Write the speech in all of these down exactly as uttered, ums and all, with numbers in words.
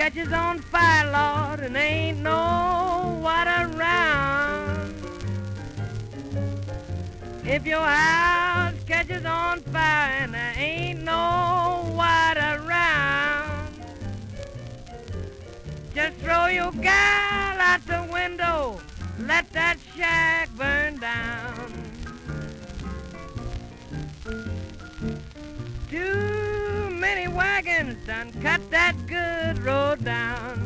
catches on fire, Lord, and ain't no water around. If your house catches on fire and there ain't no water around, just throw your gal out the window, let that shack burn down. Too many wagons done cut that good road down.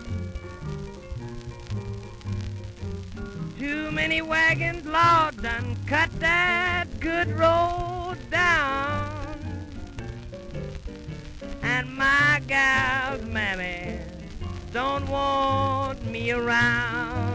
Too many wagons, Lord, done cut that good road down. And my gal's mammy don't want me around.